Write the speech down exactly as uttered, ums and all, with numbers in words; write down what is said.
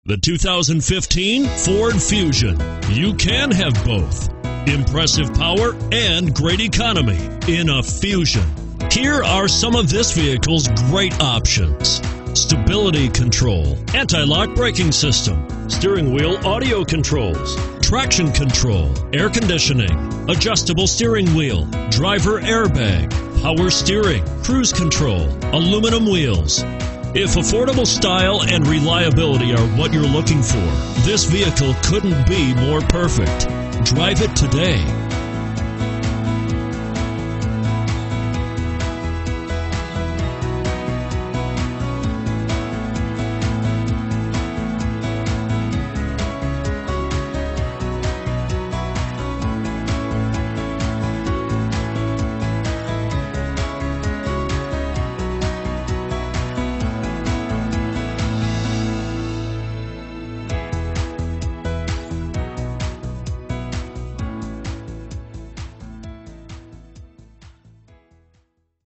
The two thousand fifteen Ford Fusion. You can have both. Impressive power and great economy in a Fusion. Here are some of this vehicle's great options: stability control, anti-lock braking system, steering wheel audio controls, traction control, air conditioning, adjustable steering wheel, driver airbag, power steering, cruise control, aluminum wheels. If affordable style and reliability are what you're looking for, this vehicle couldn't be more perfect. Drive it today.